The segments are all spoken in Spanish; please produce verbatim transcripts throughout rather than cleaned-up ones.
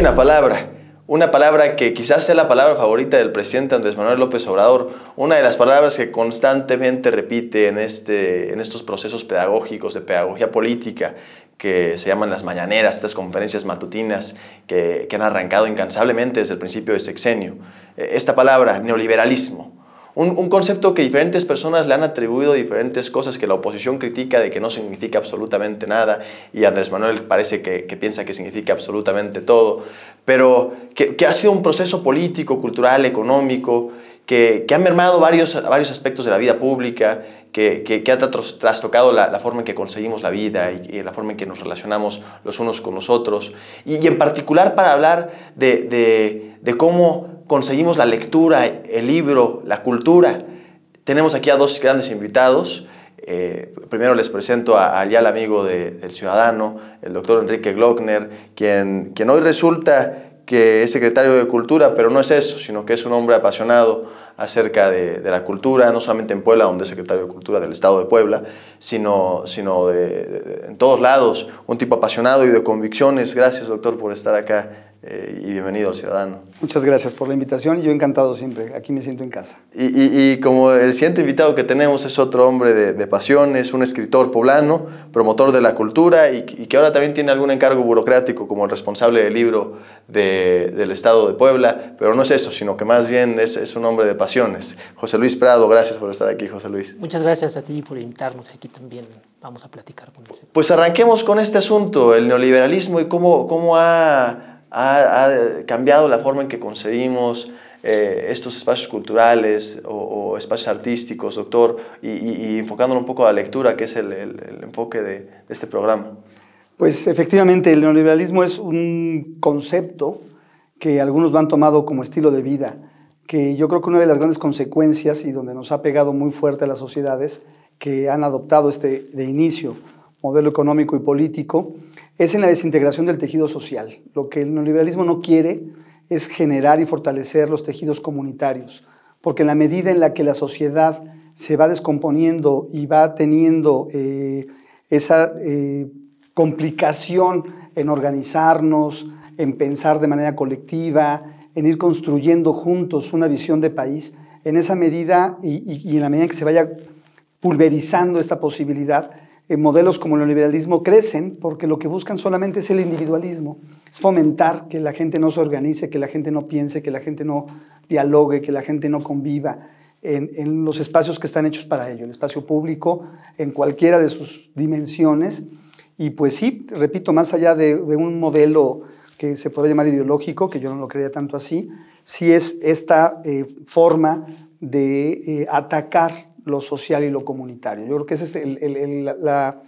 una palabra, una palabra que quizás sea la palabra favorita del presidente Andrés Manuel López Obrador, una de las palabras que constantemente repite en, este, en estos procesos pedagógicos de pedagogía política, que se llaman las mañaneras, estas conferencias matutinas que, que han arrancado incansablemente desde el principio del sexenio. Esta palabra, neoliberalismo, un, un concepto que diferentes personas le han atribuido diferentes cosas que la oposición critica de que no significa absolutamente nada, y Andrés Manuel parece que, que piensa que significa absolutamente todo, pero que, que ha sido un proceso político, cultural, económico, que, que ha mermado varios, varios aspectos de la vida pública, que, que, que ha trastocado la, la forma en que conseguimos la vida y, y la forma en que nos relacionamos los unos con los otros. Y, y en particular para hablar de, de, de cómo conseguimos la lectura, el libro, la cultura. Tenemos aquí a dos grandes invitados. Eh, primero les presento a, a ya el amigo de, del ciudadano, el doctor Enrique Glockner, quien, quien hoy resulta que es secretario de Cultura, pero no es eso, sino que es un hombre apasionado acerca de, de la cultura, no solamente en Puebla, donde es secretario de Cultura del Estado de Puebla, sino, sino de, de, de, en todos lados, un tipo apasionado y de convicciones. Gracias, doctor, por estar acá. Eh, y bienvenido al Ciudadano. Muchas gracias por la invitación y yo encantado siempre, aquí me siento en casa. Y, y, y como el siguiente invitado que tenemos es otro hombre de, de pasiones, un escritor poblano, promotor de la cultura y, y que ahora también tiene algún encargo burocrático como el responsable del libro de, del Estado de Puebla, pero no es eso, sino que más bien es, es un hombre de pasiones. José Luis Prado, gracias por estar aquí, José Luis. Muchas gracias a ti por invitarnos, aquí también vamos a platicar con ese. Pues arranquemos con este asunto, el neoliberalismo y cómo, cómo ha... Ha, ha cambiado la forma en que concebimos eh, estos espacios culturales o, o espacios artísticos, doctor, y, y, y enfocándolo un poco a la lectura, que es el, el, el enfoque de, de este programa. Pues efectivamente, el neoliberalismo es un concepto que algunos lo han tomado como estilo de vida, que yo creo que una de las grandes consecuencias y donde nos ha pegado muy fuerte a las sociedades que han adoptado este de inicio modelo económico y político, es en la desintegración del tejido social. Lo que el neoliberalismo no quiere es generar y fortalecer los tejidos comunitarios, porque en la medida en la que la sociedad se va descomponiendo y va teniendo eh, esa eh, complicación en organizarnos, en pensar de manera colectiva, en ir construyendo juntos una visión de país, en esa medida y, y, y en la medida en que se vaya pulverizando esta posibilidad, Eh, modelos como el neoliberalismo crecen porque lo que buscan solamente es el individualismo, es fomentar que la gente no se organice, que la gente no piense, que la gente no dialogue, que la gente no conviva en, en los espacios que están hechos para ello, el espacio público en cualquiera de sus dimensiones. Y pues sí, repito, más allá de, de un modelo que se podría llamar ideológico, que yo no lo creía tanto así, sí es esta eh, forma de eh, atacar lo social y lo comunitario. Yo creo que esa es el, el, el, la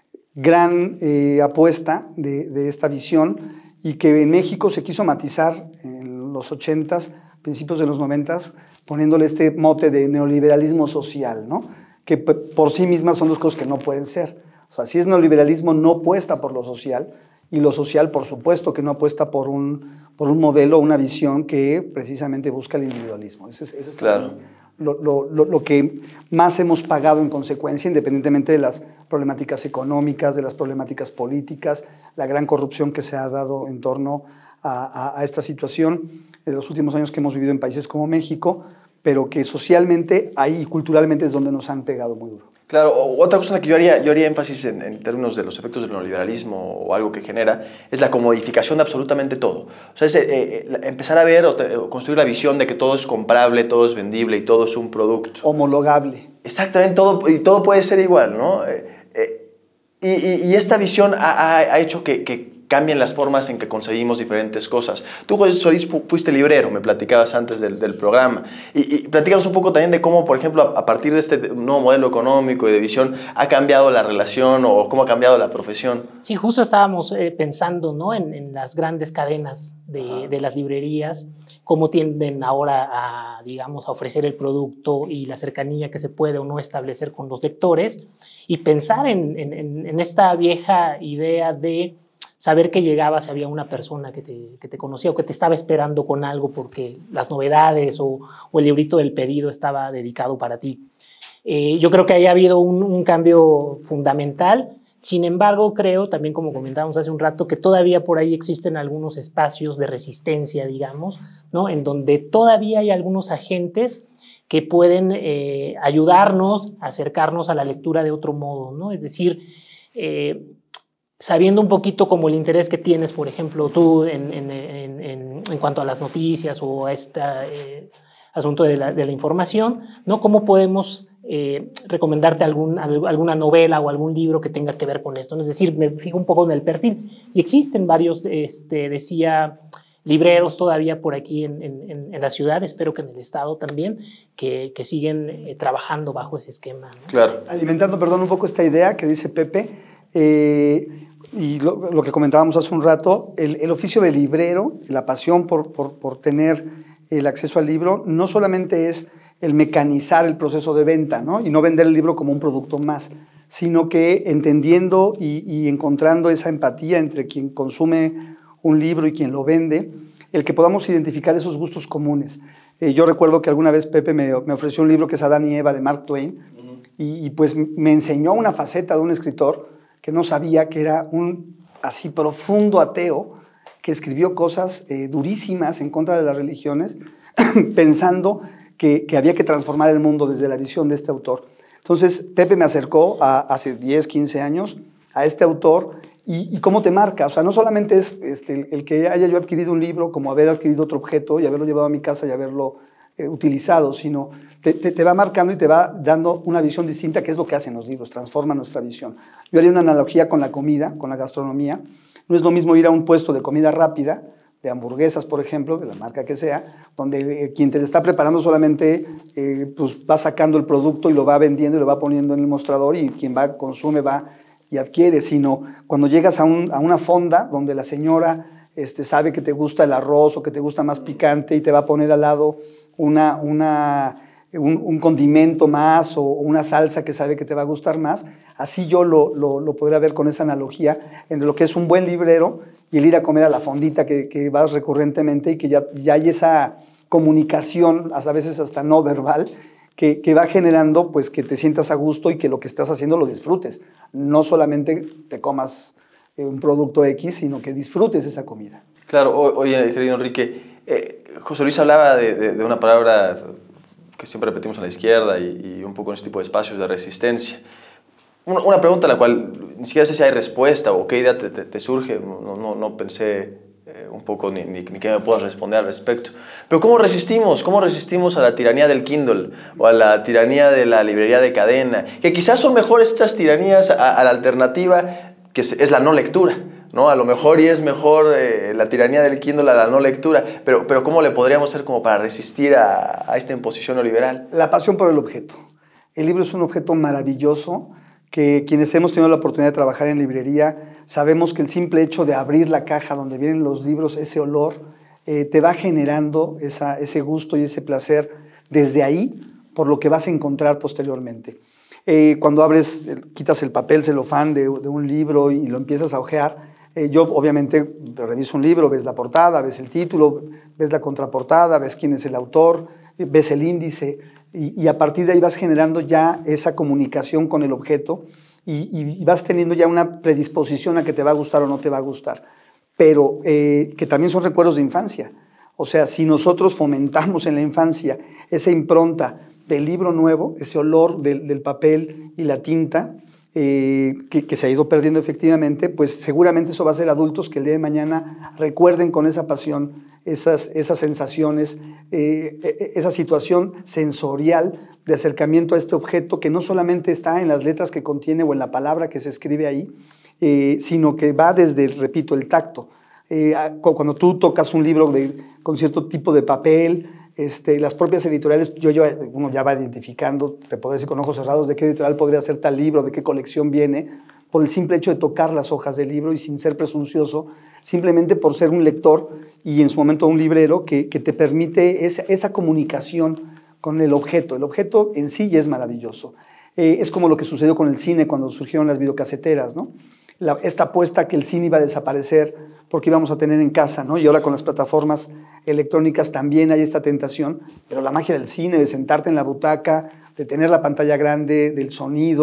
gran eh, apuesta de, de esta visión y que en México se quiso matizar en los ochentas, principios de los noventas, poniéndole este mote de neoliberalismo social, ¿no? Que por sí mismas son dos cosas que no pueden ser. O sea, si es neoliberalismo, no apuesta por lo social, y lo social, por supuesto, que no apuesta por un, por un modelo, una visión que precisamente busca el individualismo. Ese es, ese es claro. Lo, lo, lo, lo que más hemos pagado en consecuencia, independientemente de las problemáticas económicas, de las problemáticas políticas, la gran corrupción que se ha dado en torno a, a, a esta situación de los últimos años que hemos vivido en países como México, pero que socialmente, ahí y culturalmente es donde nos han pegado muy duro. Claro, otra cosa en la que yo haría, yo haría énfasis en, en términos de los efectos del neoliberalismo o algo que genera es la comodificación de absolutamente todo. O sea, es eh, eh, empezar a ver o, te, o construir la visión de que todo es comprable, todo es vendible y todo es un producto. Homologable. Exactamente, todo, y todo puede ser igual, ¿no? Eh, eh, y, y, y esta visión ha, ha, ha hecho que, que cambien las formas en que conseguimos diferentes cosas. Tú, José Solís, fuiste librero, me platicabas antes del, del programa. Y, y platícanos un poco también de cómo, por ejemplo, a, a partir de este nuevo modelo económico y de visión, ha cambiado la relación o cómo ha cambiado la profesión. Sí, justo estábamos eh, pensando, ¿no? en, en las grandes cadenas de, de las librerías, cómo tienden ahora a, digamos, a ofrecer el producto y la cercanía que se puede o no establecer con los lectores, y pensar en, en, en esta vieja idea de saber que llegabas, había una persona que te, que te conocía o que te estaba esperando con algo porque las novedades o, o el librito del pedido estaba dedicado para ti. Eh, yo creo que ahí ha habido un, un cambio fundamental. Sin embargo, creo, también como comentábamos hace un rato, que todavía por ahí existen algunos espacios de resistencia, digamos, ¿no? En donde todavía hay algunos agentes que pueden eh, ayudarnos a acercarnos a la lectura de otro modo, ¿no? Es decir, eh, sabiendo un poquito como el interés que tienes, por ejemplo, tú en, en, en, en, en cuanto a las noticias o a este eh, asunto de la, de la información, ¿no? ¿Cómo podemos eh, recomendarte algún, alguna novela o algún libro que tenga que ver con esto? Es decir, me fijo un poco en el perfil y existen varios, este, decía, libreros todavía por aquí en, en, en la ciudad, espero que en el estado también, que, que siguen eh, trabajando bajo ese esquema, ¿no? Claro. Alimentando, perdón, un poco esta idea que dice Pepe, eh, y lo, lo que comentábamos hace un rato, el, el oficio de librero, la pasión por, por, por tener el acceso al libro, no solamente es el mecanizar el proceso de venta, ¿no? Y no vender el libro como un producto más, sino que entendiendo y, y encontrando esa empatía entre quien consume un libro y quien lo vende, el que podamos identificar esos gustos comunes. Eh, yo recuerdo que alguna vez Pepe me, me ofreció un libro que es Adán y Eva de Mark Twain, uh-huh. y, y pues me enseñó una faceta de un escritor que no sabía, que era un así profundo ateo, que escribió cosas eh, durísimas en contra de las religiones, pensando que, que había que transformar el mundo desde la visión de este autor. Entonces Pepe me acercó a, hace diez, quince años a este autor. ¿Y, y cómo te marca? O sea, no solamente es este, el, el que haya yo adquirido un libro como haber adquirido otro objeto y haberlo llevado a mi casa y haberlo eh, utilizado, sino te, te, te va marcando y te va dando una visión distinta, que es lo que hacen los libros, transforman nuestra visión. Yo haría una analogía con la comida, con la gastronomía. No es lo mismo ir a un puesto de comida rápida, de hamburguesas, por ejemplo, de la marca que sea, donde eh, quien te está preparando solamente eh, pues va sacando el producto y lo va vendiendo y lo va poniendo en el mostrador, y quien va, consume, va y adquiere, sino cuando llegas a, un, a una fonda donde la señora este, sabe que te gusta el arroz o que te gusta más picante y te va a poner al lado una, una, un, un condimento más o una salsa que sabe que te va a gustar más. Así yo lo, lo, lo podría ver con esa analogía entre lo que es un buen librero y el ir a comer a la fondita que, que vas recurrentemente, y que ya, ya hay esa comunicación, a veces hasta no verbal, Que, que va generando pues que te sientas a gusto y que lo que estás haciendo lo disfrutes. No solamente te comas un producto X, sino que disfrutes esa comida. Claro, oye, querido Enrique, eh, José Luis hablaba de, de, de una palabra que siempre repetimos a la izquierda y, y un poco en este tipo de espacios de resistencia. Una, una pregunta a la cual ni siquiera sé si hay respuesta o qué idea te, te, te surge, no, no, no pensé eh, un poco ni, ni, ni qué me puedas responder al respecto. Pero ¿cómo resistimos? ¿Cómo resistimos a la tiranía del Kindle o a la tiranía de la librería de cadena? Que quizás son mejores estas tiranías a, a la alternativa, que es, es la no lectura, ¿no? A lo mejor y es mejor eh, la tiranía del Kindle a la no lectura, pero, pero ¿cómo le podríamos hacer como para resistir a, a esta imposición neoliberal? La pasión por el objeto. El libro es un objeto maravilloso que quienes hemos tenido la oportunidad de trabajar en librería sabemos que el simple hecho de abrir la caja donde vienen los libros, ese olor, eh, te va generando esa, ese gusto y ese placer desde ahí por lo que vas a encontrar posteriormente. Eh, cuando abres, quitas el papel celofán de, de un libro y lo empiezas a hojear, eh, yo obviamente reviso un libro, ves la portada, ves el título, ves la contraportada, ves quién es el autor, ves el índice, y, y a partir de ahí vas generando ya esa comunicación con el objeto y, y vas teniendo ya una predisposición a que te va a gustar o no te va a gustar, pero eh, que también son recuerdos de infancia. O sea, si nosotros fomentamos en la infancia esa impronta del libro nuevo, ese olor del, del papel y la tinta, eh, que, que se ha ido perdiendo efectivamente, pues seguramente eso va a ser adultos que el día de mañana recuerden con esa pasión esas, esas sensaciones, eh, esa situación sensorial de acercamiento a este objeto que no solamente está en las letras que contiene o en la palabra que se escribe ahí, eh, sino que va desde, repito, el tacto. Eh, cuando tú tocas un libro de, con cierto tipo de papel, este, las propias editoriales, yo, yo, uno ya va identificando, te podría decir con ojos cerrados de qué editorial podría ser tal libro, de qué colección viene, por el simple hecho de tocar las hojas del libro y sin ser presuncioso, simplemente por ser un lector y en su momento un librero que, que te permite esa, esa comunicación con el objeto. El objeto en sí ya es maravilloso. Eh, es como lo que sucedió con el cine cuando surgieron las videocaseteras, ¿no? La, esta apuesta que el cine iba a desaparecer porque íbamos a tener en casa, ¿no? Y ahora con las plataformas electrónicas también hay esta tentación, pero la magia del cine, de sentarte en la butaca, de tener la pantalla grande, del sonido,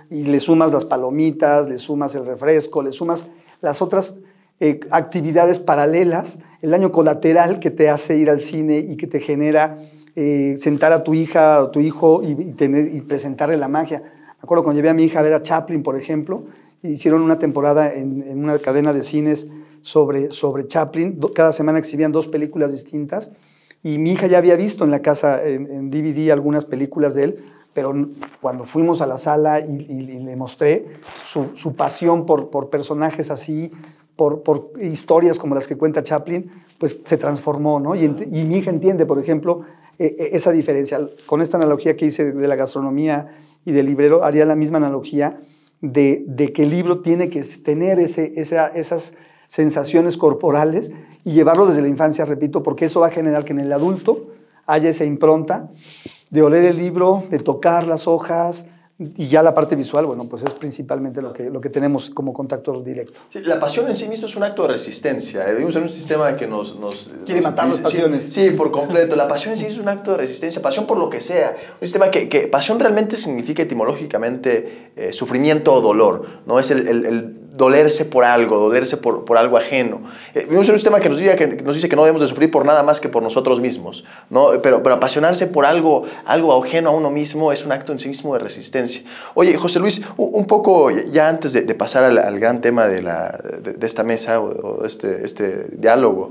y le sumas las palomitas, le sumas el refresco, le sumas las otras eh, actividades paralelas, el daño colateral que te hace ir al cine y que te genera eh, sentar a tu hija o tu hijo y, y, tener, y presentarle la magia. Me acuerdo cuando llevé a mi hija a ver a Chaplin, por ejemplo, hicieron una temporada en, en una cadena de cines sobre, sobre Chaplin, cada semana exhibían dos películas distintas, y mi hija ya había visto en la casa, en, en D V D, algunas películas de él, pero cuando fuimos a la sala y, y, y le mostré su, su pasión por, por personajes así, por, por historias como las que cuenta Chaplin, pues se transformó, ¿no? Y, y mi hija entiende, por ejemplo, eh, esa diferencia. Con esta analogía que hice de la gastronomía y del librero, haría la misma analogía de, de que el libro tiene que tener ese, esa, esas sensaciones corporales y llevarlo desde la infancia, repito, porque eso va a generar que en el adulto haya esa impronta de oler el libro, de tocar las hojas, y ya la parte visual, bueno, pues es principalmente lo que, lo que tenemos como contacto directo. Sí, la pasión en sí misma es un acto de resistencia. Vivimos en un sistema que nos... nos Quiere nos matar dice, las pasiones. Sí, sí, por completo. La pasión en sí es un acto de resistencia, pasión por lo que sea. Un sistema que, que pasión realmente significa etimológicamente eh, sufrimiento o dolor, ¿no? Es el, el, el dolerse por algo, dolerse por, por algo ajeno. Eh, vivimos en un sistema que nos, diga, que nos dice que no debemos de sufrir por nada más que por nosotros mismos, ¿no? Pero, pero apasionarse por algo, algo ajeno a uno mismo es un acto en sí mismo de resistencia. Oye, José Luis, un poco ya antes de, de pasar al, al gran tema de, la, de, de esta mesa o de este, este diálogo,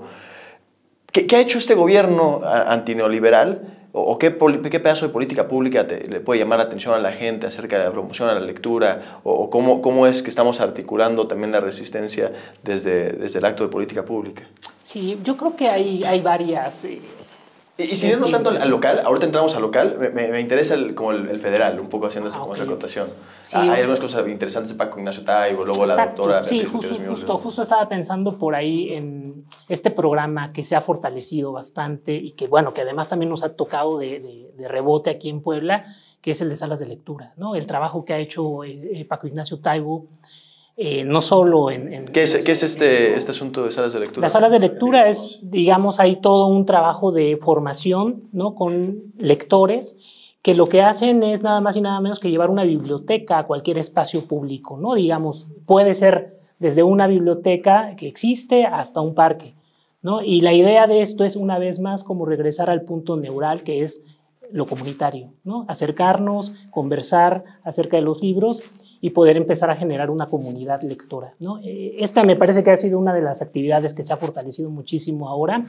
¿qué, ¿qué ha hecho este gobierno antineoliberal? ¿O qué, qué pedazo de política pública te, le puede llamar la atención a la gente acerca de la promoción a la lectura? ¿O, o cómo, cómo es que estamos articulando también la resistencia desde, desde el acto de política pública? Sí, yo creo que hay, hay varias... Eh, y, y sin irnos tanto al local, ahorita entramos al local, me, me, me interesa el, como el, el federal, un poco haciendo esa, ah, okay. como esa acotación. Sí. Hay algunas cosas interesantes de Paco Ignacio Taibo, luego Exacto. la doctora... Sí, justo, justo, justo estaba pensando por ahí en este programa que se ha fortalecido bastante y que, bueno, que además también nos ha tocado de, de, de rebote aquí en Puebla, que es el de salas de lectura, ¿no? El trabajo que ha hecho eh, Paco Ignacio Taibo, eh, no solo en... en ¿Qué es, ¿qué es este, este asunto de salas de lectura? Las salas de lectura es, digamos, hay todo un trabajo de formación, ¿no? Con lectores que lo que hacen es nada más y nada menos que llevar una biblioteca a cualquier espacio público, ¿no? Digamos, puede ser desde una biblioteca que existe hasta un parque, ¿no? Y la idea de esto es, una vez más, como regresar al punto neural, que es lo comunitario, ¿no? Acercarnos, conversar acerca de los libros y poder empezar a generar una comunidad lectora, ¿no? Esta me parece que ha sido una de las actividades que se ha fortalecido muchísimo ahora.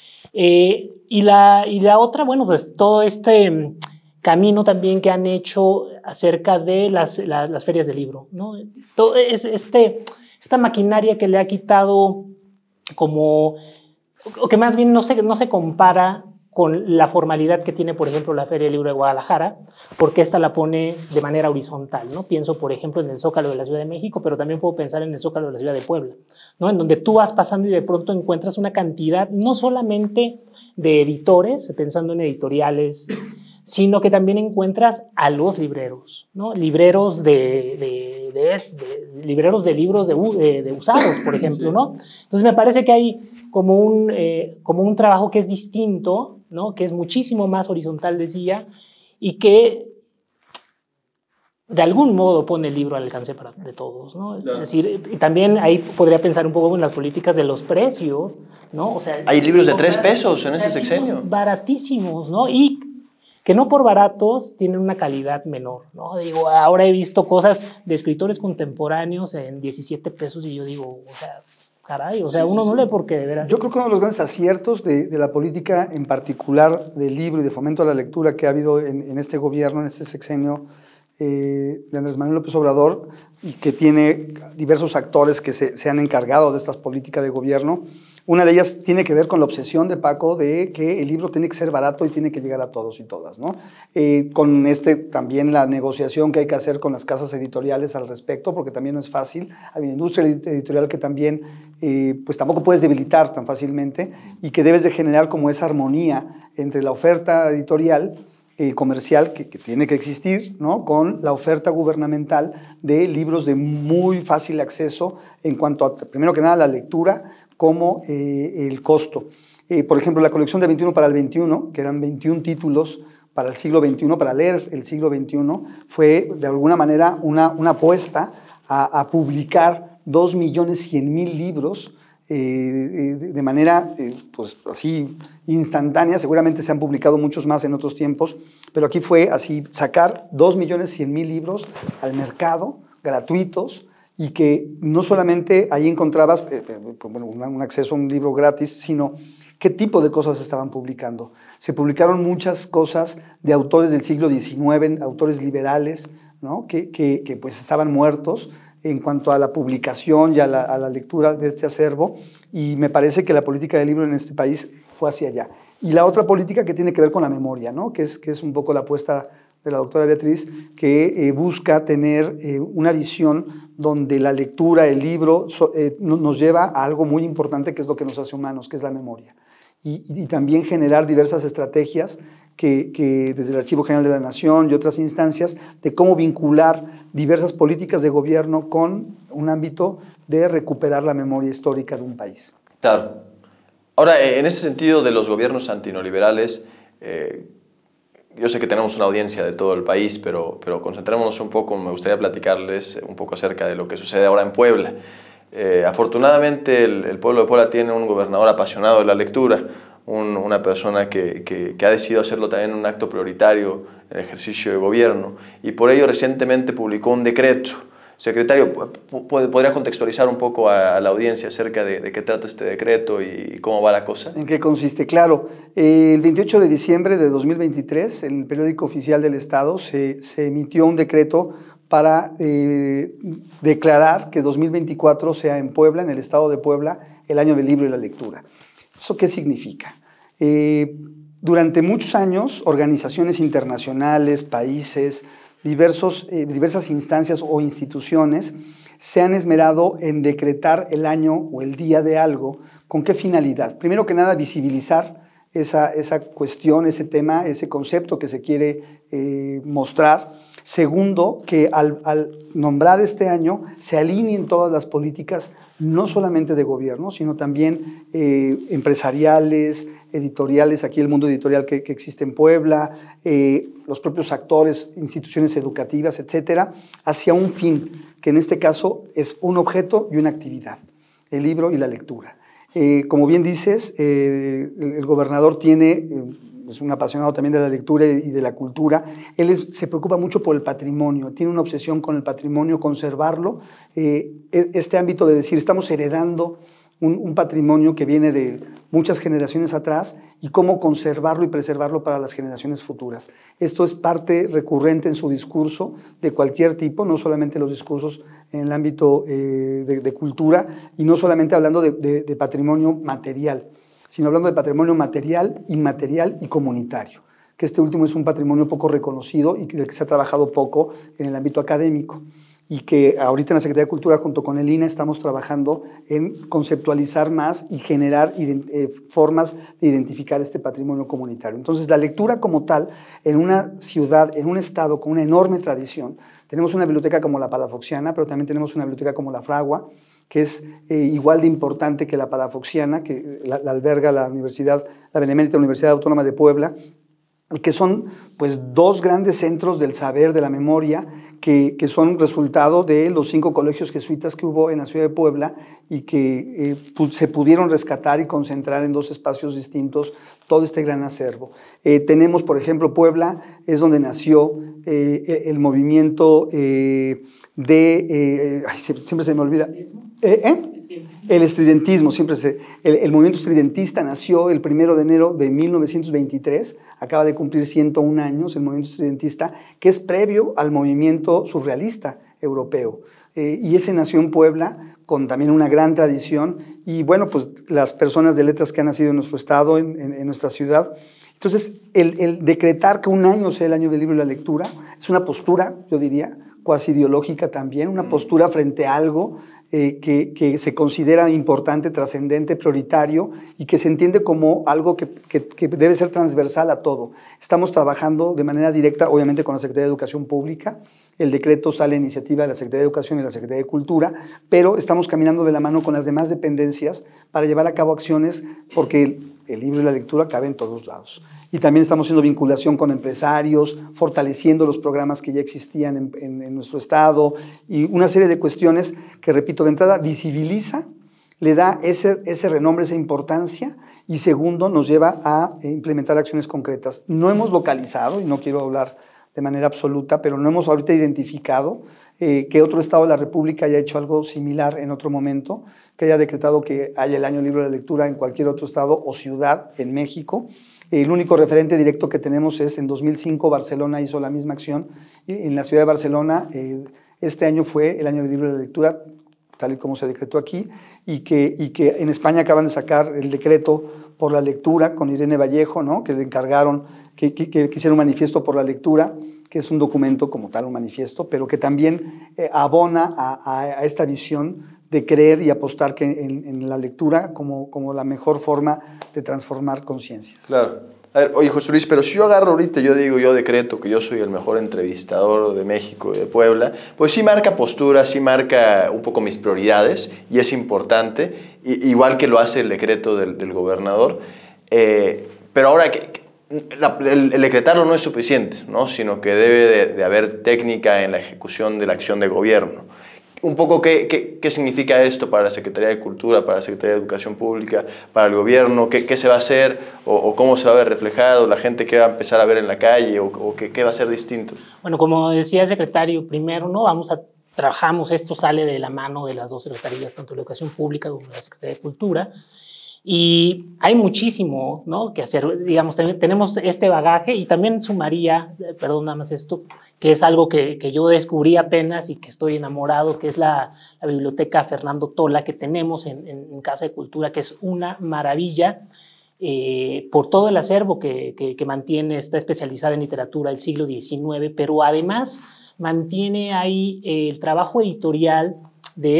Eh, y, la, y la otra, bueno, pues todo este camino también que han hecho acerca de las, la, las ferias de libro, ¿no? Todo es, este, esta maquinaria que le ha quitado como, o que más bien no se, no se compara con la formalidad que tiene, por ejemplo, la Feria del Libro de Guadalajara, porque esta la pone de manera horizontal, ¿no? Pienso, por ejemplo, en el Zócalo de la Ciudad de México, pero también puedo pensar en el Zócalo de la Ciudad de Puebla, ¿no? En donde tú vas pasando y de pronto encuentras una cantidad, no solamente de editores, pensando en editoriales, sino que también encuentras a los libreros, ¿no? Libreros de, de, de, de, libreros de libros de, de, de usados, por ejemplo, ¿no? Entonces me parece que hay como un, eh, como un trabajo que es distinto, ¿no? Que es muchísimo más horizontal, decía, y que de algún modo pone el libro al alcance para, de todos, ¿no? Claro. Es decir, y también ahí podría pensar un poco en las políticas de los precios, ¿no? O sea, hay libros de tres pesos en este sexenio. Baratísimos, ¿no? Y que no por baratos tienen una calidad menor, ¿no? Digo, ahora he visto cosas de escritores contemporáneos en diecisiete pesos y yo digo, o sea, caray, o sea, sí, uno sí, no sí. lee porque de veras. Yo creo que uno de los grandes aciertos de, de la política, en particular del libro y de fomento a la lectura que ha habido en, en este gobierno, en este sexenio eh, de Andrés Manuel López Obrador, y que tiene diversos actores que se, se han encargado de estas políticas de gobierno. Una de ellas tiene que ver con la obsesión de Paco de que el libro tiene que ser barato y tiene que llegar a todos y todas, ¿no? Eh, con este también la negociación que hay que hacer con las casas editoriales al respecto, porque también no es fácil. Hay una industria editorial que también, eh, pues tampoco puedes debilitar tan fácilmente y que debes de generar como esa armonía entre la oferta editorial Eh, comercial que, que tiene que existir, ¿no? Con la oferta gubernamental de libros de muy fácil acceso en cuanto a, primero que nada, la lectura, como eh, el costo. Eh, por ejemplo, la colección de veintiuno para el veintiuno, que eran veintiún títulos para el siglo veintiuno, para leer el siglo veintiuno, fue de alguna manera una, una apuesta a, a publicar dos millones cien mil libros eh, de, de manera eh, pues así instantánea. Seguramente se han publicado muchos más en otros tiempos, pero aquí fue así, sacar dos millones cien mil libros al mercado, gratuitos, y que no solamente ahí encontrabas eh, bueno, un acceso a un libro gratis, sino qué tipo de cosas estaban publicando. Se publicaron muchas cosas de autores del siglo diecinueve, autores liberales, ¿no? que, que, que pues estaban muertos en cuanto a la publicación y a la, a la lectura de este acervo, y me parece que la política del libro en este país fue hacia allá. Y la otra política que tiene que ver con la memoria, ¿no? que, es, que es un poco la apuesta de la doctora Beatriz, que eh, busca tener eh, una visión donde la lectura, el libro, so, eh, nos lleva a algo muy importante, que es lo que nos hace humanos, que es la memoria. Y, y también generar diversas estrategias que, que desde el Archivo General de la Nación y otras instancias, de cómo vincular diversas políticas de gobierno con un ámbito de recuperar la memoria histórica de un país. Claro. Ahora, en ese sentido de los gobiernos antineoliberales, eh, yo sé que tenemos una audiencia de todo el país, pero, pero concentrémonos un poco, me gustaría platicarles un poco acerca de lo que sucede ahora en Puebla. Eh, afortunadamente el, el pueblo de Puebla tiene un gobernador apasionado de la lectura, un, una persona que, que, que ha decidido hacerlo también un acto prioritario en el ejercicio de gobierno, y por ello recientemente publicó un decreto. Secretario, ¿podría contextualizar un poco a, a la audiencia acerca de, de qué trata este decreto y cómo va la cosa? ¿En qué consiste? Claro, eh, el veintiocho de diciembre de dos mil veintitrés, en el periódico oficial del Estado, se, se emitió un decreto para eh, declarar que dos mil veinticuatro sea en Puebla, en el Estado de Puebla, el año del libro y la lectura. ¿Eso qué significa? Eh, durante muchos años, organizaciones internacionales, países, diversos, eh, diversas instancias o instituciones se han esmerado en decretar el año o el día de algo. ¿Con qué finalidad? Primero que nada, visibilizar esa, esa cuestión, ese tema, ese concepto que se quiere eh, mostrar. Segundo, que al, al nombrar este año se alineen todas las políticas, no solamente de gobierno, sino también eh, empresariales, editoriales, aquí el mundo editorial que, que existe en Puebla, eh, los propios actores, instituciones educativas, etcétera, hacia un fin, que en este caso es un objeto y una actividad, el libro y la lectura. Eh, como bien dices, eh, el, el gobernador tiene... Eh, es un apasionado también de la lectura y de la cultura. Él es, se preocupa mucho por el patrimonio, tiene una obsesión con el patrimonio, conservarlo. Eh, este ámbito de decir, estamos heredando un, un patrimonio que viene de muchas generaciones atrás y cómo conservarlo y preservarlo para las generaciones futuras. Esto es parte recurrente en su discurso de cualquier tipo, no solamente los discursos en el ámbito eh, de, de cultura, y no solamente hablando de, de, de patrimonio material, sino hablando de patrimonio material, inmaterial y comunitario, que este último es un patrimonio poco reconocido y del que se ha trabajado poco en el ámbito académico, y que ahorita en la Secretaría de Cultura junto con el I N A estamos trabajando en conceptualizar más y generar eh, formas de identificar este patrimonio comunitario. Entonces, la lectura como tal, en una ciudad, en un estado con una enorme tradición, tenemos una biblioteca como la Palafoxiana, pero también tenemos una biblioteca como la Fragua, que es eh, igual de importante que la Palafoxiana, que la, la alberga la Universidad, la Benemérita Universidad Autónoma de Puebla, que son pues dos grandes centros del saber, de la memoria, que, que son resultado de los cinco colegios jesuitas que hubo en la ciudad de Puebla y que eh, pu se pudieron rescatar y concentrar en dos espacios distintos todo este gran acervo. Eh, tenemos, por ejemplo, Puebla es donde nació eh, el movimiento eh, de... Eh, ay, siempre se me olvida. ¿Eh? ¿Eh? El estridentismo, siempre se, el, el movimiento estridentista nació el primero de enero de mil novecientos veintitrés, acaba de cumplir ciento un años el movimiento estridentista, que es previo al movimiento surrealista europeo. Eh, y ese nació en Puebla, con también una gran tradición, y bueno, pues las personas de letras que han nacido en nuestro estado, en, en, en nuestra ciudad. Entonces, el, el decretar que un año sea el año del libro y la lectura es una postura, yo diría, cuasi ideológica también, una postura frente a algo eh, que, que se considera importante, trascendente, prioritario y que se entiende como algo que, que, que debe ser transversal a todo. Estamos trabajando de manera directa, obviamente, con la Secretaría de Educación Pública. El decreto sale a iniciativa de la Secretaría de Educación y la Secretaría de Cultura, pero estamos caminando de la mano con las demás dependencias para llevar a cabo acciones porque el libro y la lectura cabe en todos lados. Y también estamos haciendo vinculación con empresarios, fortaleciendo los programas que ya existían en, en, en nuestro estado y una serie de cuestiones que, repito, de entrada visibiliza, le da ese, ese renombre, esa importancia y segundo, nos lleva a implementar acciones concretas. No hemos localizado, y no quiero hablar de manera absoluta, pero no hemos ahorita identificado eh, que otro estado de la República haya hecho algo similar en otro momento, que haya decretado que haya el año libro de la lectura en cualquier otro estado o ciudad en México. El único referente directo que tenemos es en dos mil cinco Barcelona hizo la misma acción. En la ciudad de Barcelona eh, este año fue el año del libro de la lectura, tal y como se decretó aquí, y que, y que en España acaban de sacar el decreto por la lectura con Irene Vallejo, ¿no? Que le encargaron que, que, que hiciera un manifiesto por la lectura, que es un documento como tal, un manifiesto, pero que también eh, abona a, a, a esta visión de creer y apostar que en, en la lectura como, como la mejor forma de transformar conciencias. Claro. A ver, oye, José Luis, pero si yo agarro ahorita, yo digo, yo decreto que yo soy el mejor entrevistador de México y de Puebla, pues sí marca postura, sí marca un poco mis prioridades y es importante, y, igual que lo hace el decreto del, del gobernador, eh, pero ahora que, la, el, el decretarlo no es suficiente, ¿no? Sino que debe de, de haber técnica en la ejecución de la acción de gobierno. Un poco qué, qué, qué significa esto para la Secretaría de Cultura, para la Secretaría de Educación Pública, para el gobierno, qué, qué se va a hacer o, o cómo se va a ver reflejado, la gente qué va a empezar a ver en la calle o, o qué, qué va a ser distinto. Bueno, como decía el secretario, primero, ¿no? Vamos a trabajamos, esto sale de la mano de las dos secretarías, tanto de Educación Pública como de la Secretaría de Cultura, y hay muchísimo, ¿no?, que hacer. Digamos, tenemos este bagaje y también sumaría, perdón, nada más esto, que es algo que, que yo descubrí apenas y que estoy enamorado, que es la, la biblioteca Fernando Tola que tenemos en, en, en Casa de Cultura, que es una maravilla eh, por todo el acervo que, que, que mantiene, está especializada en literatura del siglo diecinueve, pero además mantiene ahí eh, el trabajo editorial de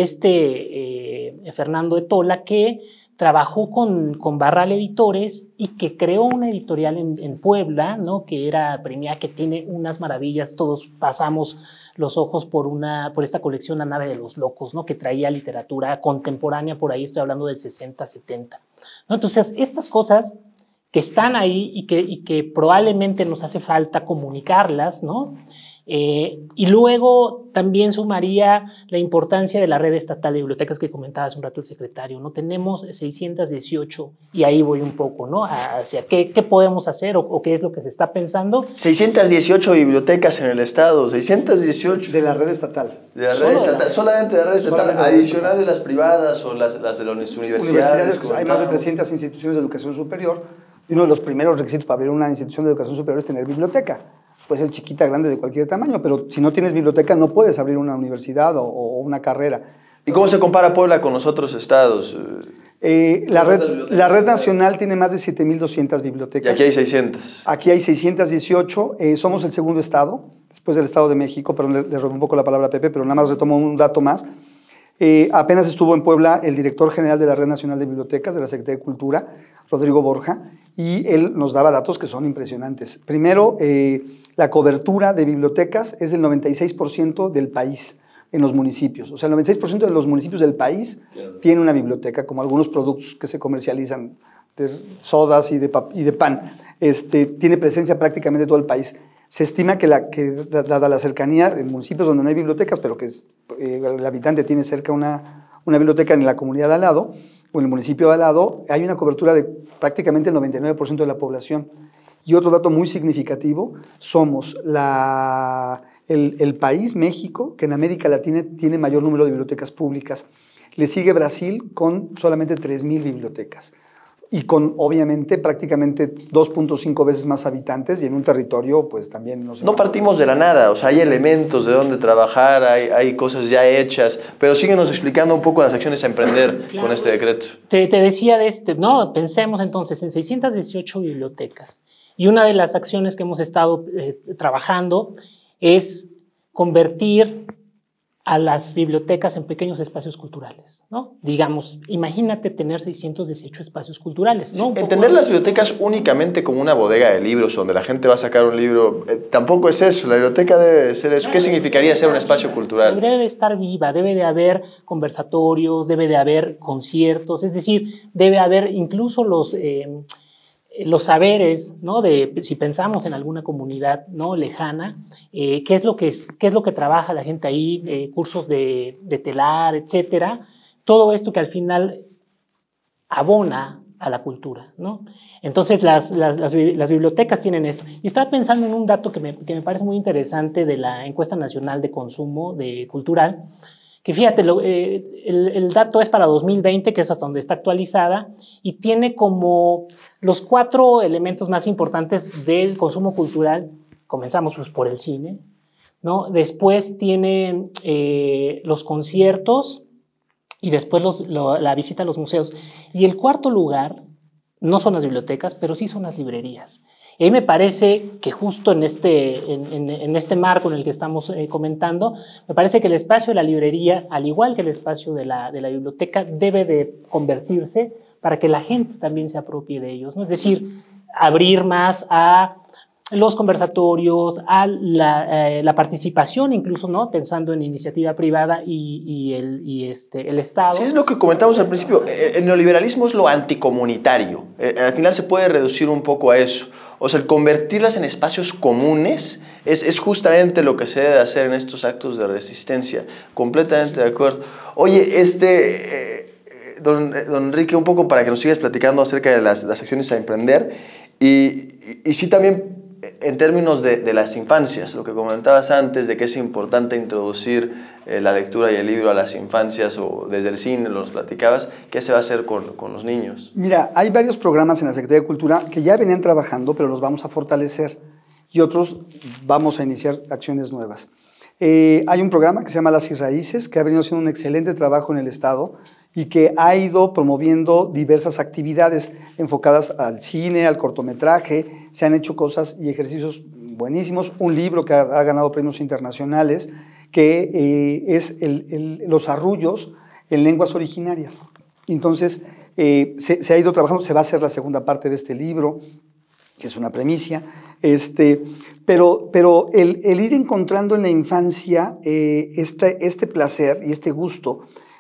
este eh, Fernando de Tola, que trabajó con, con Barral Editores y que creó una editorial en, en Puebla, ¿no?, que era premiada, que tiene unas maravillas. Todos pasamos los ojos por, una, por esta colección La Nave de los Locos, ¿no?, que traía literatura contemporánea, por ahí estoy hablando del sesenta, setenta, ¿no? Entonces, estas cosas que están ahí y que, y que probablemente nos hace falta comunicarlas, ¿no? Eh, y luego también sumaría la importancia de la red estatal de bibliotecas que comentaba hace un rato el secretario, ¿no? Tenemos seiscientas dieciocho y ahí voy un poco, ¿no?, hacia qué, qué podemos hacer o, o qué es lo que se está pensando. seiscientas dieciocho bibliotecas en el estado, seiscientas dieciocho. De la red estatal. De la red estatal, la, solamente de la red estatal, adicionales las privadas o las, las de las universidades. Universidades, pues, hay más de trescientas instituciones de educación superior y uno de los primeros requisitos para abrir una institución de educación superior es tener biblioteca. Puede ser chiquita, grande, de cualquier tamaño, pero si no tienes biblioteca no puedes abrir una universidad o, o una carrera. ¿Y cómo se compara Puebla con los otros estados? Eh, la, red, la red nacional tiene más de siete mil doscientas bibliotecas. Y aquí hay seiscientas. Aquí hay seiscientas dieciocho. Eh, somos el segundo estado, después del Estado de México, perdón, le, le robé un poco la palabra a Pepe, pero nada más retomo un dato más. Eh, apenas estuvo en Puebla el director general de la Red Nacional de Bibliotecas, de la Secretaría de Cultura, Rodrigo Borja, y él nos daba datos que son impresionantes. Primero, eh, la cobertura de bibliotecas es del noventa y seis por ciento del país en los municipios. O sea, el noventa y seis por ciento de los municipios del país tiene una biblioteca, como algunos productos que se comercializan, de sodas y de, y de pan. Este, tiene presencia prácticamente en todo el país. Se estima que, la, que dada la cercanía en municipios donde no hay bibliotecas, pero que es, eh, el habitante tiene cerca una, una biblioteca en la comunidad de al lado, o en el municipio de al lado, hay una cobertura de prácticamente el noventa y nueve por ciento de la población. Y otro dato muy significativo, somos la, el, el país, México, que en América Latina tiene mayor número de bibliotecas públicas. Le sigue Brasil con solamente tres mil bibliotecas. Y con, obviamente, prácticamente dos punto cinco veces más habitantes y en un territorio, pues también... No, sé, no partimos de la nada, o sea, hay elementos de dónde trabajar, hay, hay cosas ya hechas, pero síguenos explicando un poco las acciones a emprender claro. con este decreto. Te, te decía de este, no, pensemos entonces en seiscientas dieciocho bibliotecas. Y una de las acciones que hemos estado eh, trabajando es convertir a las bibliotecas en pequeños espacios culturales, ¿no? Digamos, imagínate tener seiscientos dieciocho espacios culturales, ¿no? Sí, entender las bibliotecas únicamente como una bodega de libros donde la gente va a sacar un libro, eh, tampoco es eso. La biblioteca debe ser eso. ¿Qué significaría ser un espacio cultural? Debe de estar viva, debe de haber conversatorios, debe de haber conciertos, es decir, debe haber incluso los... Eh, los saberes, ¿no? De, si pensamos en alguna comunidad, ¿no? lejana, eh, ¿qué, es lo que es, qué es lo que trabaja la gente ahí, eh, cursos de, de telar, etcétera, todo esto que al final abona a la cultura, ¿no? Entonces las, las, las, las bibliotecas tienen esto. Y estaba pensando en un dato que me, que me parece muy interesante de la Encuesta Nacional de Consumo de Cultural, que fíjate, lo, eh, el, el dato es para dos mil veinte, que es hasta donde está actualizada, y tiene como los cuatro elementos más importantes del consumo cultural. Comenzamos pues, por el cine, ¿no? Después tiene eh, los conciertos y después los, lo, la visita a los museos. Y el cuarto lugar no son las bibliotecas, pero sí son las librerías. Y ahí me parece que justo en este, en, en, en este marco en el que estamos eh, comentando, me parece que el espacio de la librería, al igual que el espacio de la, de la biblioteca, debe de convertirse para que la gente también se apropie de ellos, ¿no? Es decir, abrir más a los conversatorios, a la, eh, la participación incluso, ¿no? Pensando en iniciativa privada y, y, el, y este, el Estado. Sí, es lo que comentamos al principio. El neoliberalismo es lo anticomunitario. Al final se puede reducir un poco a eso. O sea, el convertirlas en espacios comunes es, es justamente lo que se debe hacer en estos actos de resistencia. Completamente de acuerdo. Oye, este, eh, don, don Enrique, un poco para que nos sigas platicando acerca de las, las acciones a emprender y, y, y sí también en términos de, de las infancias, lo que comentabas antes de que es importante introducir eh, la lectura y el libro a las infancias o desde el cine, lo nos platicabas, ¿qué se va a hacer con, con los niños? Mira, hay varios programas en la Secretaría de Cultura que ya venían trabajando, pero los vamos a fortalecer y otros vamos a iniciar acciones nuevas. Eh, hay un programa que se llama Las y Raíces, que ha venido haciendo un excelente trabajo en el Estado y que ha ido promoviendo diversas actividades enfocadas al cine, al cortometraje. Se han hecho cosas y ejercicios buenísimos. Un libro que ha, ha ganado premios internacionales, que eh, es el, el, Los arrullos en lenguas originarias. Entonces, eh, se, se ha ido trabajando, se va a hacer la segunda parte de este libro, que es una premisa, este, pero, pero el, el ir encontrando en la infancia eh, este, este placer y este gusto.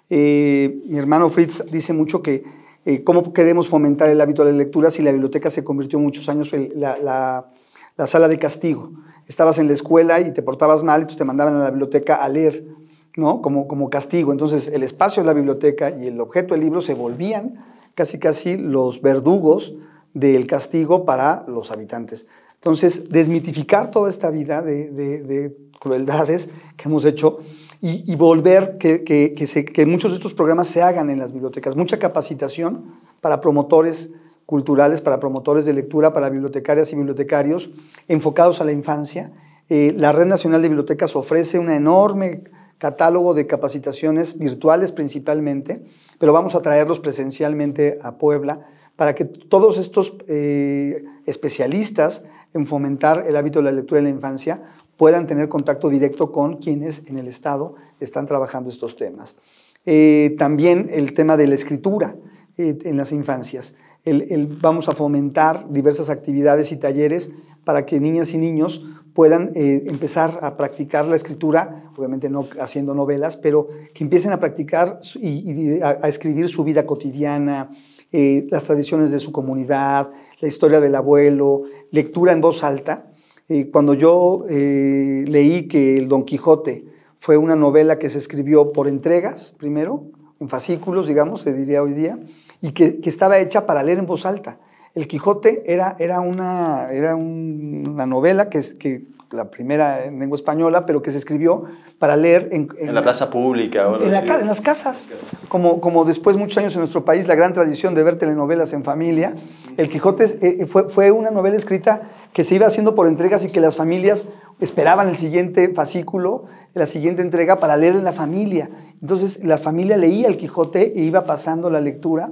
Eh, mi hermano Fritz dice mucho que eh, cómo queremos fomentar el hábito de la lectura si la biblioteca se convirtió muchos años en la, la, la sala de castigo. Estabas en la escuela y te portabas mal, y te mandaban a la biblioteca a leer, ¿no? Como, como castigo. Entonces el espacio de la biblioteca y el objeto del libro se volvían casi casi los verdugos del castigo para los habitantes. Entonces, desmitificar toda esta vida de, de, de crueldades que hemos hecho y, y volver que, que, que, se, que muchos de estos programas se hagan en las bibliotecas. Mucha capacitación para promotores culturales, para promotores de lectura, para bibliotecarias y bibliotecarios enfocados a la infancia. Eh, la Red Nacional de Bibliotecas ofrece un enorme catálogo de capacitaciones virtuales principalmente, pero vamos a traerlos presencialmente a Puebla para que todos estos eh, especialistas en fomentar el hábito de la lectura en la infancia puedan tener contacto directo con quienes en el Estado están trabajando estos temas. Eh, también el tema de la escritura eh, en las infancias. El, el, vamos a fomentar diversas actividades y talleres para que niñas y niños puedan eh, empezar a practicar la escritura, obviamente no haciendo novelas, pero que empiecen a practicar y, y a, a escribir su vida cotidiana, eh, las tradiciones de su comunidad, la historia del abuelo, lectura en voz alta. Eh, cuando yo eh, leí que el Don Quijote fue una novela que se escribió por entregas, primero, en fascículos, digamos, se diría hoy día, y que, que estaba hecha para leer en voz alta. El Quijote era, era, una, era un, una novela que, que la primera en lengua española, pero que se escribió para leer en, en, en la plaza pública. En, la, en las casas. Como, como después, muchos años en nuestro país, la gran tradición de ver telenovelas en familia. El Quijote eh, fue, fue una novela escrita que se iba haciendo por entregas y que las familias esperaban el siguiente fascículo, la siguiente entrega para leer en la familia. Entonces, la familia leía el Quijote e iba pasando la lectura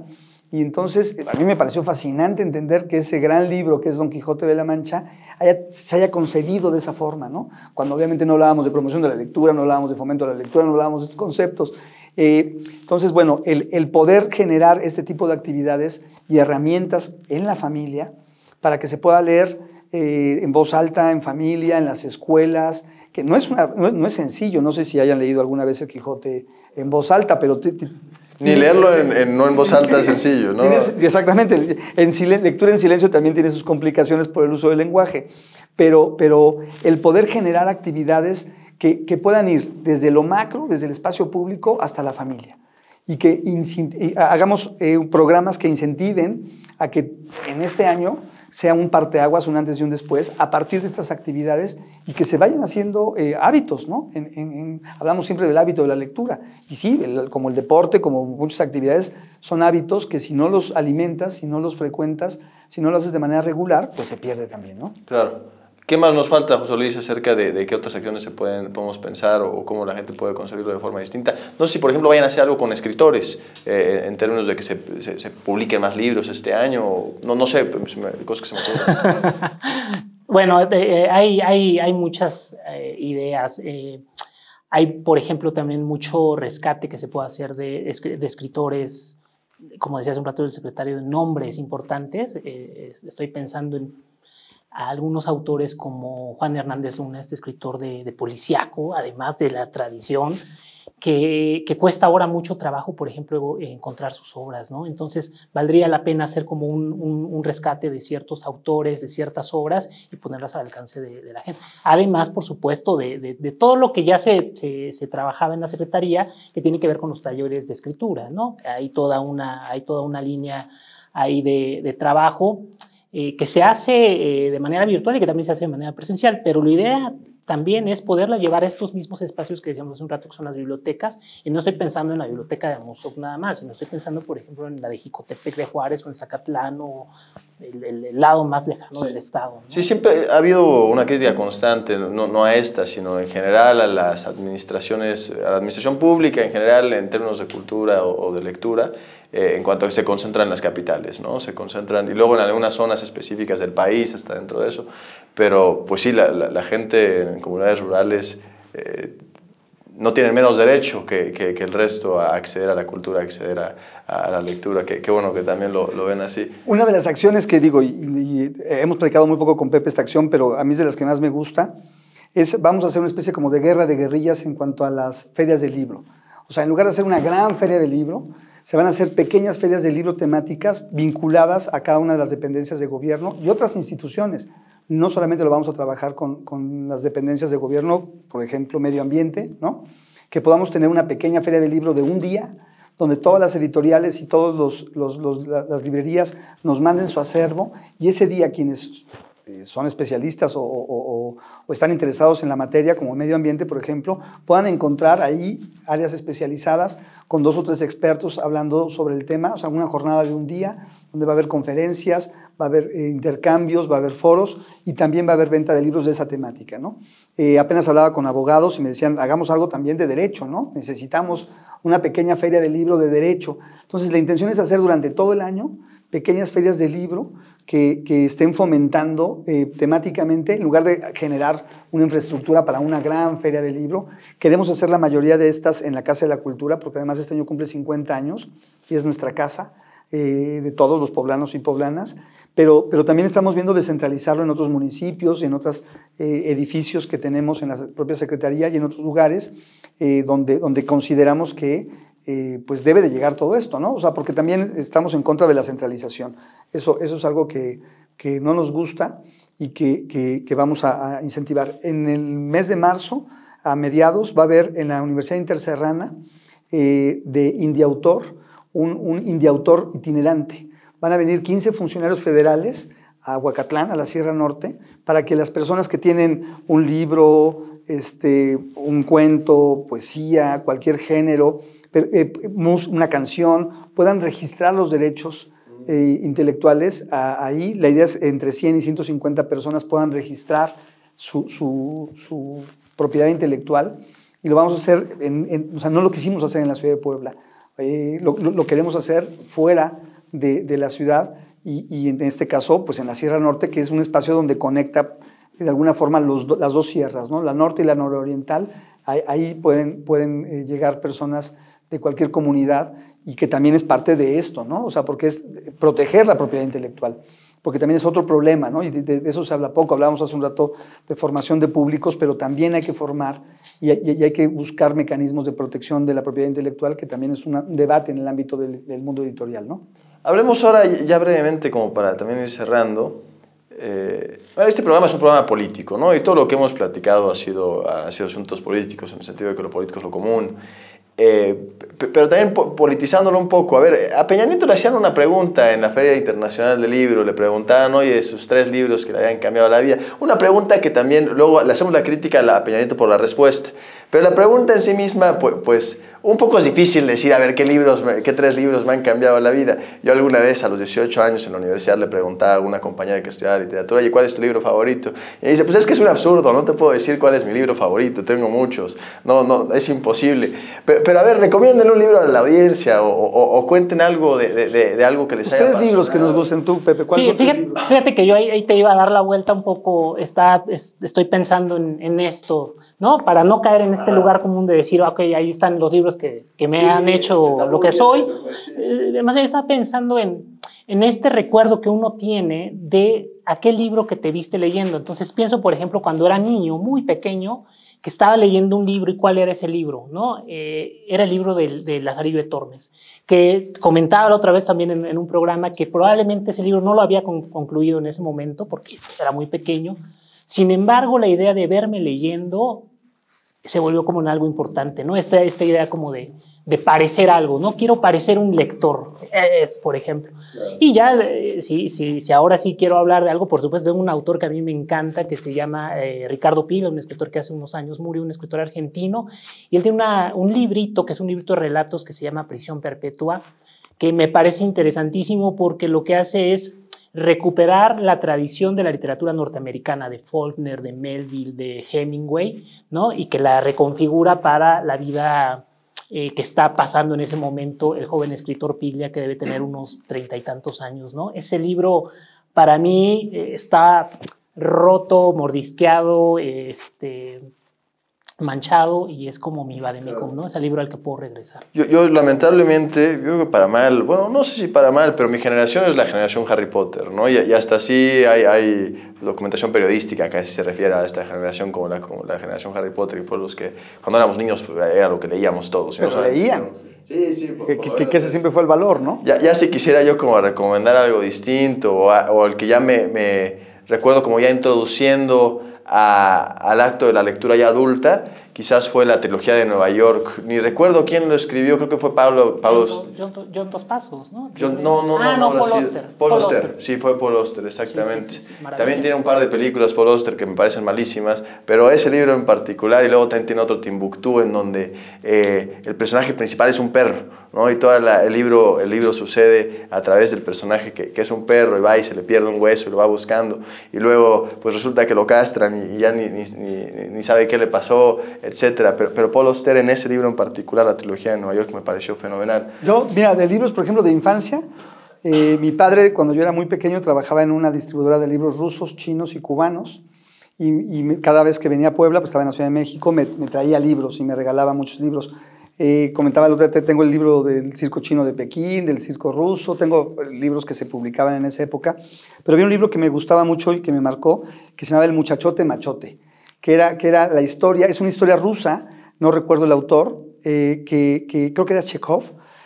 Y entonces a mí me pareció fascinante entender que ese gran libro que es Don Quijote de la Mancha haya, se haya concebido de esa forma, ¿no? Cuando obviamente no hablábamos de promoción de la lectura, no hablábamos de fomento de la lectura, no hablábamos de estos conceptos. Eh, entonces, bueno, el, el poder generar este tipo de actividades y herramientas en la familia para que se pueda leer eh, en voz alta, en familia, en las escuelas, que no es, una, no, no es sencillo, no sé si hayan leído alguna vez el Quijote en voz alta, pero... Te, te, Ni leerlo en, en, no en voz alta es sencillo, ¿no? Tienes, exactamente, en silen, lectura en silencio también tiene sus complicaciones por el uso del lenguaje, pero, pero el poder generar actividades que, que puedan ir desde lo macro, desde el espacio público, hasta la familia, y que y hagamos eh, programas que incentiven a que en este año sea un parteaguas, un antes y un después, a partir de estas actividades y que se vayan haciendo eh, hábitos, ¿no? En, en, en, hablamos siempre del hábito de la lectura. Y sí, el, como el deporte, como muchas actividades, son hábitos que si no los alimentas, si no los frecuentas, si no lo haces de manera regular, pues se pierde también, ¿no? Claro. ¿Qué más nos falta, José Luis, acerca de, de qué otras acciones se pueden, podemos pensar o, o cómo la gente puede concebirlo de forma distinta? No sé si, por ejemplo, vayan a hacer algo con escritores, eh, en términos de que se, se, se publiquen más libros este año, o, no, no sé, cosas que se me ocurren. Bueno, eh, hay, hay, hay muchas eh, ideas. Eh, hay, por ejemplo, también mucho rescate que se puede hacer de, de escritores, como decía hace un rato el secretario, de nombres importantes. Eh, estoy pensando en a algunos autores como Juan Hernández Luna, este escritor de, de policíaco, además de la tradición, que, que cuesta ahora mucho trabajo, por ejemplo, encontrar sus obras, ¿no? Entonces, valdría la pena hacer como un, un, un rescate de ciertos autores, de ciertas obras y ponerlas al alcance de, de la gente. Además, por supuesto, de, de, de todo lo que ya se, se, se trabajaba en la Secretaría, que tiene que ver con los talleres de escritura, ¿no? Hay toda una, hay toda una línea ahí de, de trabajo Eh, que se hace eh, de manera virtual y que también se hace de manera presencial, pero la idea también es poderla llevar a estos mismos espacios que decíamos hace un rato, que son las bibliotecas, y no estoy pensando en la biblioteca de Amozoc nada más, sino estoy pensando, por ejemplo, en la de Jicotepec de Juárez o en Zacatlán o el, el, el lado más lejano sí. del estado, ¿no? Sí, siempre ha habido una crítica constante, no, no a esta, sino en general a las administraciones, a la administración pública en general en términos de cultura o, o de lectura, Eh, en cuanto a que se concentran en las capitales, ¿no? Se concentran, y luego en algunas zonas específicas del país, hasta dentro de eso, pero pues sí, la, la, la gente en comunidades rurales eh, no tiene menos derecho que, que, que el resto a acceder a la cultura, a acceder a, a la lectura, que, que bueno que también lo, lo ven así. Una de las acciones que digo, y, y hemos platicado muy poco con Pepe esta acción, pero a mí es de las que más me gusta, es vamos a hacer una especie como de guerra de guerrillas en cuanto a las ferias del libro. O sea, en lugar de hacer una gran feria del libro, se van a hacer pequeñas ferias de libro temáticas vinculadas a cada una de las dependencias de gobierno y otras instituciones. No solamente lo vamos a trabajar con, con las dependencias de gobierno, por ejemplo, medio ambiente, ¿no? Que podamos tener una pequeña feria de libro de un día, donde todas las editoriales y todas los, los, los, las librerías nos manden su acervo, y ese día quienes son especialistas o, o, o, o están interesados en la materia, como medio ambiente, por ejemplo, puedan encontrar ahí áreas especializadas con dos o tres expertos hablando sobre el tema, o sea, una jornada de un día donde va a haber conferencias, va a haber eh, intercambios, va a haber foros y también va a haber venta de libros de esa temática, ¿no? Eh, apenas hablaba con abogados y me decían, hagamos algo también de derecho, ¿no? Necesitamos una pequeña feria de libro de derecho. Entonces, la intención es hacer durante todo el año pequeñas ferias de libro que, que estén fomentando eh, temáticamente, en lugar de generar una infraestructura para una gran feria de libro. Queremos hacer la mayoría de estas en la Casa de la Cultura, porque además este año cumple cincuenta años y es nuestra casa, eh, de todos los poblanos y poblanas, pero, pero también estamos viendo descentralizarlo en otros municipios y en otros eh, edificios que tenemos en la propia Secretaría y en otros lugares eh, donde, donde consideramos que Eh, pues debe de llegar todo esto, ¿no? O sea, porque también estamos en contra de la centralización. Eso, eso es algo que, que no nos gusta y que, que, que vamos a, a incentivar. En el mes de marzo, a mediados, va a haber en la Universidad Interserrana eh, de Indiautor, un, un Indiautor itinerante. Van a venir quince funcionarios federales a Huacatlán, a la Sierra Norte, para que las personas que tienen un libro, este, un cuento, poesía, cualquier género, una canción, puedan registrar los derechos eh, intelectuales a, ahí. La idea es entre cien y ciento cincuenta personas puedan registrar su, su, su propiedad intelectual, y lo vamos a hacer, en, en, o sea, no lo quisimos hacer en la ciudad de Puebla, eh, lo, lo, lo queremos hacer fuera de, de la ciudad y, y en este caso, pues en la Sierra Norte, que es un espacio donde conecta de alguna forma los, las dos sierras, ¿no? La norte y la nororiental. Ahí, ahí pueden, pueden eh, llegar personas de cualquier comunidad y que también es parte de esto, ¿no? O sea, porque es proteger la propiedad intelectual, porque también es otro problema, ¿no? Y de, de eso se habla poco. Hablábamos hace un rato de formación de públicos, pero también hay que formar y, y, y hay que buscar mecanismos de protección de la propiedad intelectual, que también es una, un debate en el ámbito del, del mundo editorial, ¿no? Hablemos ahora ya brevemente, como para también ir cerrando. Eh, bueno, este programa es un programa político, ¿no? Y todo lo que hemos platicado ha sido, ha sido asuntos políticos, en el sentido de que lo político es lo común. Eh, pero también politizándolo un poco. A ver, a Peña Nieto le hacían una pregunta en la Feria Internacional del Libro, le preguntaban, oye, de sus tres libros que le habían cambiado la vida. Una pregunta que también, luego le hacemos la crítica a Peña Nieto por la respuesta. Pero la pregunta en sí misma, pues, pues un poco es difícil decir, a ver, ¿qué, libros, qué tres libros me han cambiado la vida? Yo alguna vez a los dieciocho años en la universidad le preguntaba a alguna compañera que estudiaba literatura, oye, ¿cuál es tu libro favorito? Y dice, pues es que es un absurdo, no te puedo decir cuál es mi libro favorito, tengo muchos, no, no, es imposible. Pero, pero a ver, recomienden un libro a la audiencia o, o, o cuenten algo de, de, de, de algo que les haya pasado. Tres libros que nos gusten tú, Pepe. ¿Cuál sí, fíjate, fíjate que yo ahí, ahí te iba a dar la vuelta un poco, está, es, estoy pensando en, en esto, ¿no? Para no caer en este lugar común de decir, ok, ahí están los libros que, que me sí, han hecho lo que soy. Además, yo estaba pensando en, en este recuerdo que uno tiene de aquel libro que te viste leyendo. Entonces pienso, por ejemplo, cuando era niño, muy pequeño, que estaba leyendo un libro. ¿Y cuál era ese libro? ¿No? Eh, era el libro de, de Lazarillo de Tormes, que comentaba la otra vez también en, en un programa que probablemente ese libro no lo había con, concluido en ese momento porque era muy pequeño. Sin embargo, la idea de verme leyendo se volvió como en algo importante, ¿no? Esta, esta idea como de, de parecer algo, ¿no? Quiero parecer un lector, es, por ejemplo. Claro. Y ya, eh, si, si, si ahora sí quiero hablar de algo, por supuesto, de un autor que a mí me encanta, que se llama eh, Ricardo Pila, un escritor que hace unos años murió, un escritor argentino, y él tiene una, un librito, que es un librito de relatos que se llama Prisión Perpetua, que me parece interesantísimo porque lo que hace es recuperar la tradición de la literatura norteamericana, de Faulkner, de Melville, de Hemingway, ¿no? Y que la reconfigura para la vida eh, que está pasando en ese momento el joven escritor Piglia, que debe tener unos treinta y tantos años, ¿no? Ese libro para mí eh, está roto, mordisqueado, este, manchado, y es como mi vademecum, ¿no? Es el libro al que puedo regresar. Yo, yo lamentablemente, yo creo que para mal, bueno, no sé si para mal, pero mi generación es la generación Harry Potter, ¿no? Y, y hasta así hay, hay documentación periodística que así se refiere a esta generación como la, como la generación Harry Potter, y por los que cuando éramos niños era lo que leíamos todos. Pero ¿no? Leían. Sí, sí. Por, que, que, que ese siempre fue el valor, ¿no? Ya, ya si quisiera yo como recomendar algo distinto, o, a, o el que ya me, me recuerdo como ya introduciendo A, al acto de la lectura ya adulta, quizás fue la trilogía de Nueva York. Ni recuerdo quién lo escribió, creo que fue Pablo... Pablo John, John, John Dos Pasos, ¿no? John, no, no, ah, no, no, Paul sí, Auster. Paul Paul Auster, Auster. sí, fue Paul Auster, exactamente. Sí, sí, sí, sí, también tiene un par de películas Paul Auster que me parecen malísimas, pero ese libro en particular, y luego también tiene otro, Timbuktu, en donde eh, el personaje principal es un perro, ¿no? Y todo el, libro, el libro sucede a través del personaje que, que es un perro, y va y se le pierde un hueso y lo va buscando, y luego pues resulta que lo castran y, y ya ni, ni, ni, ni sabe qué le pasó, etcétera. Pero, pero Paul Auster, en ese libro en particular, la trilogía de Nueva York, me pareció fenomenal. Yo, mira, de libros, por ejemplo, de infancia, eh, mi padre, cuando yo era muy pequeño, trabajaba en una distribuidora de libros rusos, chinos y cubanos, y, y me, cada vez que venía a Puebla, pues estaba en la Ciudad de México, me, me traía libros y me regalaba muchos libros. Eh, comentaba el otro día, tengo el libro del circo chino de Pekín, del circo ruso, tengo libros que se publicaban en esa época, pero había un libro que me gustaba mucho y que me marcó, que se llamaba El muchachote machote, que era, que era la historia, es una historia rusa, no recuerdo el autor, eh, que, que creo que era Chekhov,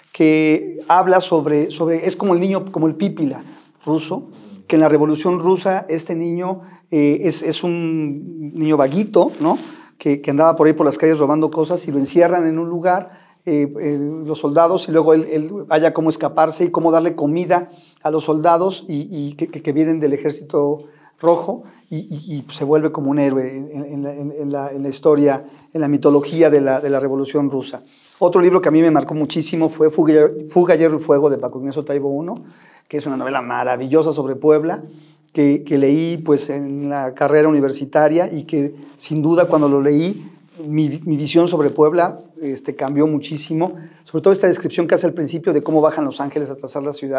que habla sobre, sobre, es como el niño, como el Pípila ruso, que en la Revolución Rusa este niño eh, es, es un niño vaguito, ¿no? Que, que andaba por ahí por las calles robando cosas, y lo encierran en un lugar, eh, eh, los soldados, y luego él, él haya cómo escaparse y cómo darle comida a los soldados y, y que, que vienen del ejército rojo, y, y, y se vuelve como un héroe en, en, en, en, la, en la historia, en la mitología de la, de la Revolución Rusa. Otro libro que a mí me marcó muchísimo fue Fuga, Fuga Hierro y Fuego, de Paco Ignacio Taibo I, que es una novela maravillosa sobre Puebla, que, que leí pues, en la carrera universitaria, y que sin duda cuando lo leí, mi, mi visión sobre Puebla este, cambió muchísimo, sobre todo esta descripción que hace al principio de cómo bajan los ángeles a trazar la ciudad.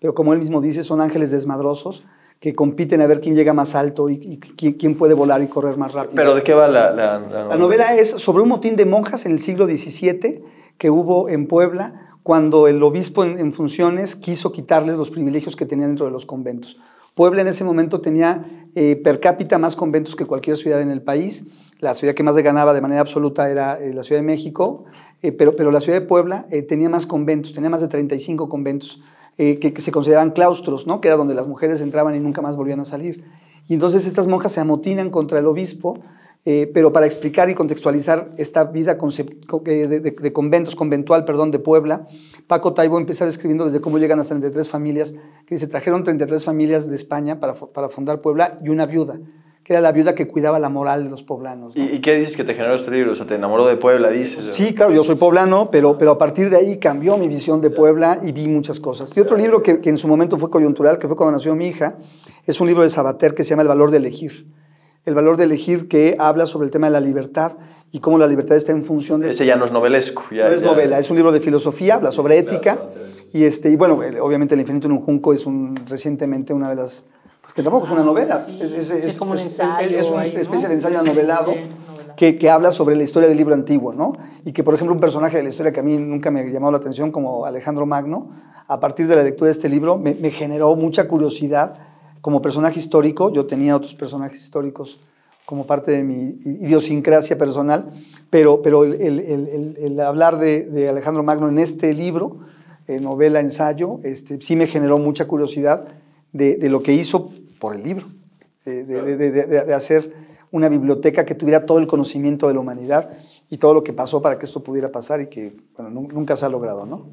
pero como él mismo dice, son ángeles desmadrosos que compiten a ver quién llega más alto y, y quién, quién puede volar y correr más rápido. ¿Pero de qué va la, la, la novela? La novela es sobre un motín de monjas en el siglo diecisiete que hubo en Puebla cuando el obispo en, en funciones quiso quitarles los privilegios que tenían dentro de los conventos. Puebla en ese momento tenía eh, per cápita más conventos que cualquier ciudad en el país. La ciudad que más le ganaba de manera absoluta era eh, la Ciudad de México, eh, pero, pero la ciudad de Puebla eh, tenía más conventos, tenía más de treinta y cinco conventos eh, que, que se consideraban claustros, ¿no? Que era donde las mujeres entraban y nunca más volvían a salir. Y entonces estas monjas se amotinan contra el obispo, eh, pero para explicar y contextualizar esta vida de, de, de conventos, conventual, perdón, de Puebla, Paco Taibo empieza describiendo desde cómo llegan a treinta y tres familias, que dice, trajeron treinta y tres familias de España para, para fundar Puebla y una viuda, que era la viuda que cuidaba la moral de los poblanos, ¿no? ¿Y, ¿Y qué dices que te generó este libro? O sea, ¿te enamoró de Puebla, dices? Sí, claro, yo soy poblano, pero, pero a partir de ahí cambió mi visión de Puebla y vi muchas cosas. Y otro libro que, que en su momento fue coyuntural, que fue cuando nació mi hija, es un libro de Sabater que se llama El valor de elegir. El valor de elegir, que habla sobre el tema de la libertad y cómo la libertad está en función de... Ese ya no es novelesco. Ya, no es ya... novela, es un libro de filosofía, habla sí, sobre sí, ética. Claro, y, este, y bueno, obviamente El infinito en un junco es un, recientemente una de las... que tampoco es una novela, sí, es, es, sí, es, es como un es, ensayo. Es, es una ahí, ¿no? especie de ensayo Sí, novelado sí, novela. que, que habla sobre la historia del libro antiguo, ¿no? Y que, por ejemplo, un personaje de la historia que a mí nunca me llamó la atención, como Alejandro Magno, a partir de la lectura de este libro, me, me generó mucha curiosidad como personaje histórico. Yo tenía otros personajes históricos como parte de mi idiosincrasia personal, pero, pero el, el, el, el hablar de, de Alejandro Magno en este libro, eh, novela, ensayo, este, sí me generó mucha curiosidad de, de lo que hizo por el libro, de, de, de, de, de hacer una biblioteca que tuviera todo el conocimiento de la humanidad y todo lo que pasó para que esto pudiera pasar y que, bueno, nunca se ha logrado, ¿no?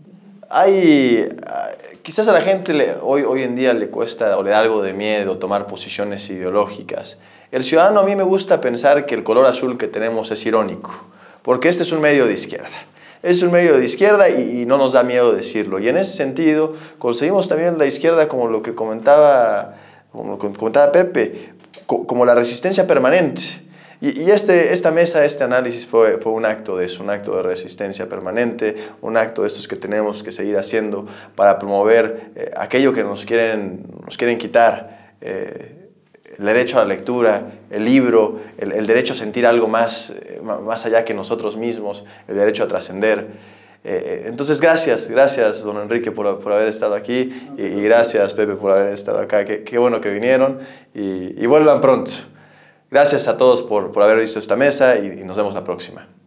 Hay, quizás a la gente le, hoy, hoy en día le cuesta o le da algo de miedo tomar posiciones ideológicas. El ciudadano, a mí me gusta pensar que el color azul que tenemos es irónico, porque este es un medio de izquierda. Es un medio de izquierda y, y no nos da miedo decirlo. Y en ese sentido, conseguimos también la izquierda como lo que comentaba, como lo que comentaba Pepe, co, como la resistencia permanente. Y, y este, esta mesa, este análisis fue, fue un acto de eso, un acto de resistencia permanente, un acto de estos que tenemos que seguir haciendo para promover eh, aquello que nos quieren, nos quieren quitar. Eh, el derecho a la lectura, el libro, el, el derecho a sentir algo más, eh, más allá que nosotros mismos, el derecho a trascender. Eh, entonces, gracias, gracias, don Enrique, por, por haber estado aquí y, y gracias, Pepe, por haber estado acá. Qué, qué bueno que vinieron y, y vuelvan pronto. Gracias a todos por, por haber visto esta mesa y, y nos vemos la próxima.